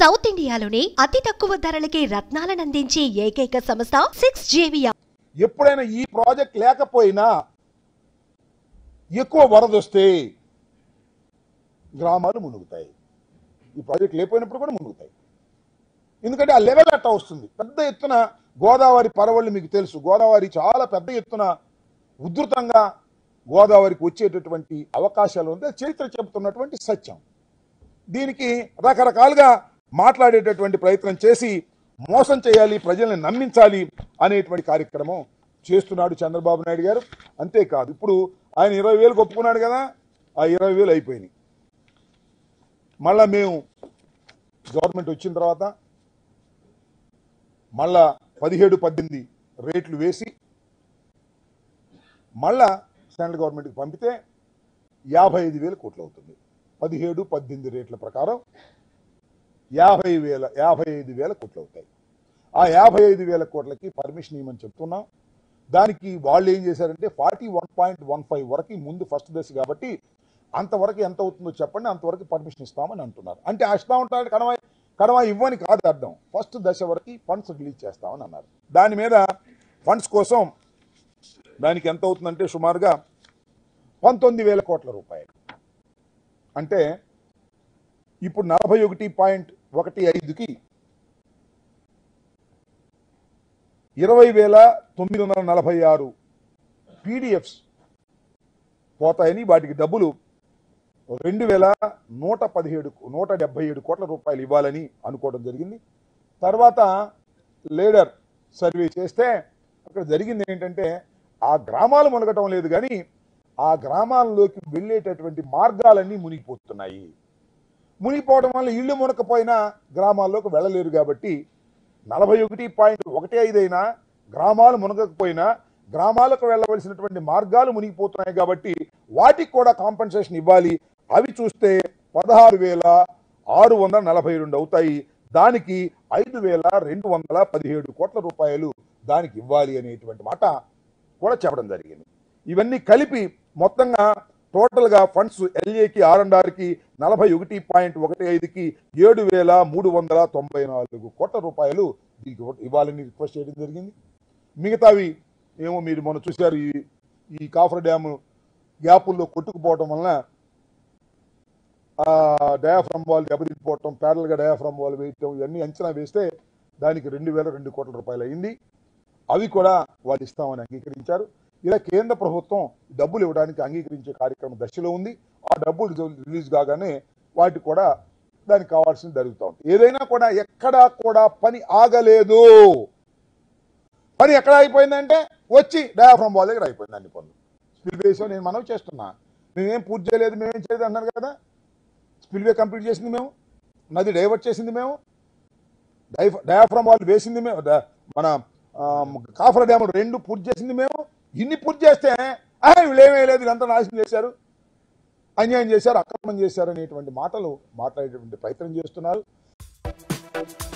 South ఇండియాలోనే అతి తక్కువ ధరలకి రత్నాలను అందించే ఏకైక సంస్థ 6JVR. ఎప్పుడైనా ఈ ప్రాజెక్ట్ లేకపోయినా ఎక్కువ వరదొస్తే గ్రామాలు మునుగుతాయి. ఈ ప్రాజెక్ట్ లేకపోయినప్పుడు కూడా మునుగుతాయి. ఎందుకంటే ఆ లెవెల్ అట్టా వస్తుంది. పెద్ద ఎత్తున గోదావరి పరవళ్ళు మీకు తెలుసు. గోదావరి చాలా పెద్ద ఎత్తున ఉధృతంగా గోదావరికి వచ్చేటటువంటి అవకాశాలు ఉంది. చరిత్ర చెబుతున్నటువంటి సత్యం. దీనికి రకరకాలుగా మాట్లాడేటటువంటి ప్రయత్నం చేసి మోసం చేయాలి, ప్రజల్ని నమ్మించాలి అనేటువంటి కార్యక్రమం చేస్తున్నాడు చంద్రబాబు నాయుడు గారు. అంతేకాదు, ఇప్పుడు ఆయన 20,000 ఒప్పుకున్నాడు కదా, ఆ 20,000 అయిపోయినాయి. మళ్ళా మేము గవర్నమెంట్ వచ్చిన తర్వాత మళ్ళా 17-18 రేట్లు వేసి మళ్ళా సెంట్రల్ గవర్నమెంట్కి పంపితే 55,000 కోట్లు అవుతుంది. 17-18 రేట్ల ప్రకారం 55,000 కోట్లు అవుతాయి. ఆ 55,000 కోట్లకి పర్మిషన్ ఇవ్వమని చెప్తున్నాం. దానికి వాళ్ళు ఏం చేశారంటే 41.15 వరకు ముందు ఫస్ట్ దశ కాబట్టి అంతవరకు ఎంత అవుతుందో చెప్పండి, అంతవరకు పర్మిషన్ ఇస్తామని అంటున్నారు. అంటే ఇస్తా ఉంటారు, కడవ ఇవ్వని కాదు అర్థం. ఫస్ట్ దశ వరకు ఫండ్స్ రిలీజ్ చేస్తామని అన్నారు. దాని మీద ఫండ్స్ కోసం దానికి ఎంత అవుతుందంటే సుమారుగా 19,000 కోట్ల రూపాయలు. అంటే ఇప్పుడు 41.15కి 20,946 పీడిఎఫ్స్ పోతాయని, వాటికి డబ్బులు 2,177 కోట్ల రూపాయలు ఇవ్వాలని అనుకోవడం జరిగింది. తర్వాత లేడర్ సర్వే చేస్తే అక్కడ జరిగింది ఏంటంటే ఆ గ్రామాలు మునగటం లేదు, కానీ ఆ గ్రామాల్లోకి వెళ్ళేటటువంటి మార్గాలన్నీ మునిగిపోతున్నాయి. మునిగిపోవడం వల్ల ఇళ్ళు మునకపోయినా గ్రామాల్లోకి వెళ్ళలేరు. కాబట్టి 41.15 అయినా గ్రామాలు మునగకపోయినా గ్రామాలకు వెళ్ళవలసినటువంటి మార్గాలు మునిగిపోతున్నాయి. కాబట్టి వాటికి కూడా కాంపెన్సేషన్ ఇవ్వాలి. అవి చూస్తే 16,642 అవుతాయి. దానికి 5,217 కోట్ల రూపాయలు దానికి ఇవ్వాలి అనేటువంటి మాట కూడా చెప్పడం జరిగింది. ఇవన్నీ కలిపి మొత్తంగా టోటల్గా ఫండ్స్ ఎల్ఏకి R&Rకి 41.15కి 7,394 కోట్ల రూపాయలు దీనికి ఇవ్వాలని రిక్వెస్ట్ చేయడం జరిగింది. మిగతావి ఏమో మీరు మొన్న చూశారు, ఈ కాఫర్ డ్యాము గ్యాపుల్లో కొట్టుకుపోవటం వలన డయాఫ్రమ్ వాల్ దెబ్బతిపోవటం, ప్యారల్గా డయాఫ్రమ్ వాల్ వేయటం, ఇవన్నీ అంచనా వేస్తే దానికి 2,002 కోట్ల రూపాయలు అయింది. అవి కూడా వాళ్ళు ఇస్తామని అంగీకరించారు. ఇలా కేంద్ర ప్రభుత్వం డబ్బులు ఇవ్వడానికి అంగీకరించే కార్యక్రమం దశలో ఉంది. ఆ డబ్బులు రిలీజ్ కాగానే వాటికి కూడా దానికి కావాల్సింది జరుగుతూ ఉంది. ఏదైనా కూడా ఎక్కడా కూడా పని ఆగలేదు. పని ఎక్కడ అయిపోయిందంటే వచ్చి డయాఫ్రమ్ వాల్ దగ్గర అయిపోయింది. అన్ని పనులు స్పిల్వేస్ నేను మనవి చేస్తున్నా, మేమేం పూర్తి చేయలేదు, మేమేం చేయలేదు అన్నారు కదా. స్పిల్వే కంప్లీట్ చేసింది మేము, నది డైవర్ట్ చేసింది మేము, డయాఫ్రమ్ వాల్ వేసింది మేము, మన కాఫర్ డ్యామ్ 2 పూర్తి చేసింది మేము. ఇన్ని పూర్తి చేస్తే వీళ్ళు ఏమేయలేదు, వీళ్ళంతా నాశనం చేశారు, అన్యాయం చేశారు, అక్రమం చేశారు అనేటువంటి మాటలు మాట్లాడేటువంటి ప్రయత్నం చేస్తున్నారు.